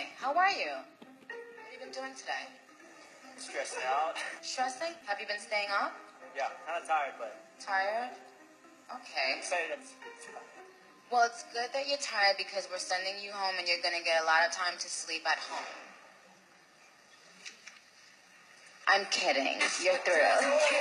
Hey, how are you? What have you been doing today? Stressing out. Stressing? Have you been staying up? Yeah, kind of tired, but Tired? Okay. excited. Well, it's good that you're tired because we're sending you home and you're going to get a lot of time to sleep at home. I'm kidding. You're through.